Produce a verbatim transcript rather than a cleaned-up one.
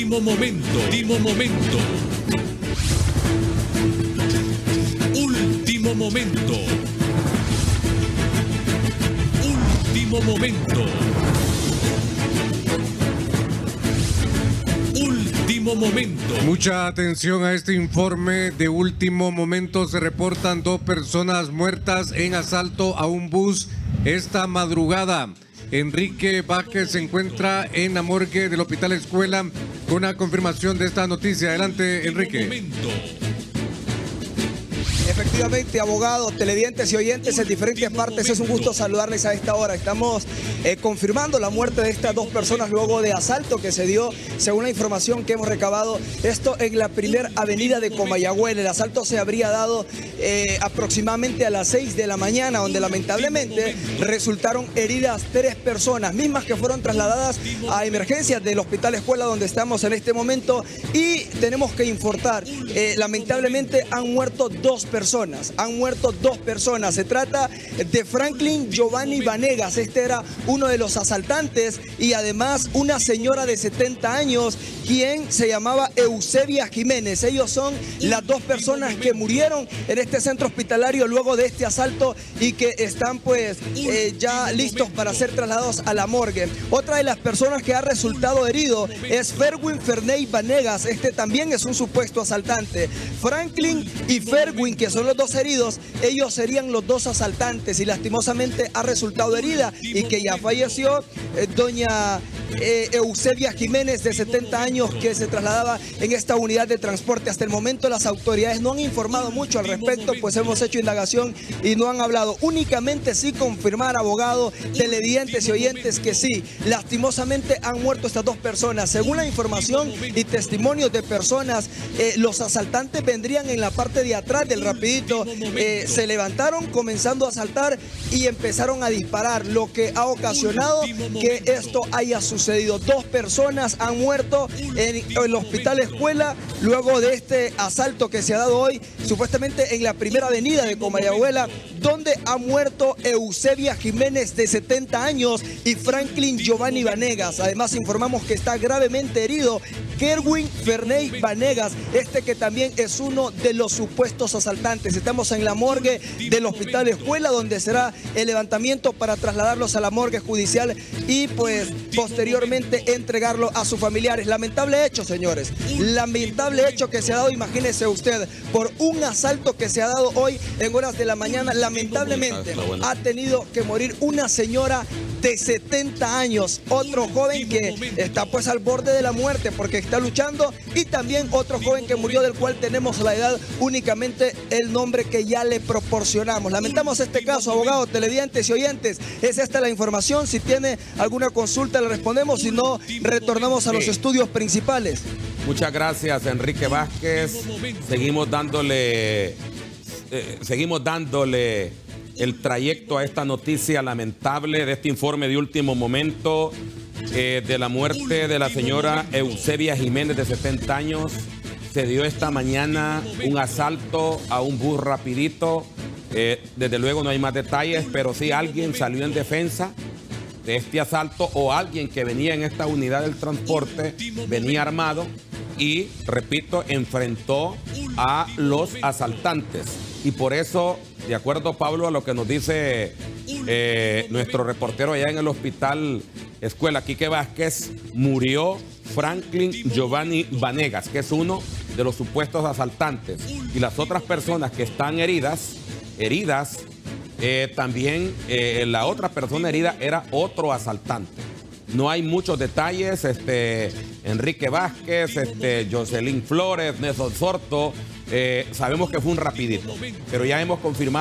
Último momento, último momento. Último momento. Último momento. Último momento. Mucha atención a este informe de último momento. Se reportan dos personas muertas en asalto a un bus esta madrugada. Enrique Vázquez se encuentra en la morgue del Hospital Escuela con una confirmación de esta noticia. Adelante, Enrique. Efectivamente, abogados, televidentes y oyentes en diferentes partes, es un gusto saludarles a esta hora. Estamos eh, confirmando la muerte de estas dos personas luego de asalto que se dio, según la información que hemos recabado, esto en la primera avenida de Comayagüela. El asalto se habría dado eh, aproximadamente a las seis de la mañana, donde lamentablemente resultaron heridas tres personas, mismas que fueron trasladadas a emergencias del Hospital Escuela, donde estamos en este momento. Y tenemos que informar, eh, lamentablemente han muerto dos personas. Personas, han muerto dos personas. Se trata de Franklin Giovanni Vanegas, este era uno de los asaltantes, y además una señora de setenta años, quien se llamaba Eusebia Jiménez. Ellos son las dos personas que murieron en este centro hospitalario luego de este asalto y que están pues eh, ya listos para ser trasladados a la morgue. Otra de las personas que ha resultado herido es Ferwin Ferney Vanegas. Este también es un supuesto asaltante. Franklin y Ferwin, que son los dos heridos, ellos serían los dos asaltantes, y lastimosamente ha resultado herida y que ya falleció eh, doña eh, Eusebia Jiménez, de setenta años, que se trasladaba en esta unidad de transporte. Hasta el momento las autoridades no han informado mucho al respecto, pues hemos hecho indagación y no han hablado. Únicamente sí confirmar, abogado, televidentes y oyentes, que sí, lastimosamente han muerto estas dos personas. Según la información y testimonios de personas, eh, los asaltantes vendrían en la parte de atrás del rapidito, eh, se levantaron comenzando a asaltar y empezaron a disparar, lo que ha ocasionado que esto haya sucedido. Dos personas han muerto en el Hospital Escuela luego de este asalto que se ha dado hoy, supuestamente en la primera avenida de Comayagüela, donde ha muerto Eusebia Jiménez, de setenta años, y Franklin Giovanni Vanegas. Además informamos que está gravemente herido Kerwin Ferney Vanegas, este que también es uno de los supuestos asaltantes. Estamos en la morgue del Hospital Escuela, donde será el levantamiento para trasladarlos a la morgue judicial y pues posteriormente entregarlo a sus familiares. Lamentable hecho, señores, lamentable hecho que se ha dado, imagínese usted, por un asalto que se ha dado hoy en horas de la mañana. Lamentablemente ha tenido que morir una señora de setenta años, otro joven que está pues al borde de la muerte porque está luchando, y también otro joven que murió, del cual tenemos la edad, únicamente el nombre que ya le proporcionamos. Lamentamos este caso, abogado, televidentes y oyentes. Es esta la información. Si tiene alguna consulta le respondemos, si no retornamos a los estudios principales. Muchas gracias, Enrique Vázquez. Seguimos dándole eh, seguimos dándole el trayecto a esta noticia lamentable de este informe de último momento eh, de la muerte de la señora Eusebia Jiménez, de setenta años. Se dio esta mañana un asalto a un bus rapidito. Eh, desde luego no hay más detalles, pero sí alguien salió en defensa de este asalto, o alguien que venía en esta unidad del transporte venía armado y, repito, enfrentó a los asaltantes. Y por eso, de acuerdo, Pablo, a lo que nos dice eh, nuestro reportero allá en el Hospital Escuela, Quique Vázquez, murió Franklin Giovanni Vanegas, que es uno de los supuestos asaltantes. Y las otras personas que están heridas, heridas, eh, también eh, la otra persona herida era otro asaltante. No hay muchos detalles. este, Enrique Vázquez, este, Jocelyn Flores, Nelson Sorto, eh, sabemos que fue un rapidito, pero ya hemos confirmado